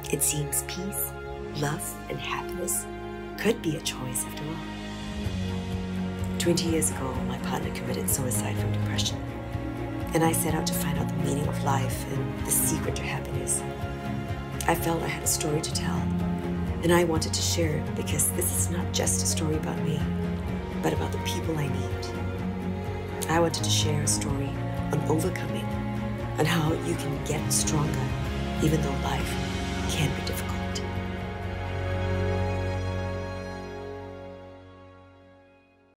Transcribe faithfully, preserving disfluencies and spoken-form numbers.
It seems peace, love, and happiness could be a choice after all. Twenty years ago, my partner committed suicide from depression, and I set out to find out the meaning of life and the secret to happiness. I felt I had a story to tell, and I wanted to share it because this is not just a story about me, but about the people I meet. I wanted to share a story on overcoming, on how you can get stronger even though life can be difficult.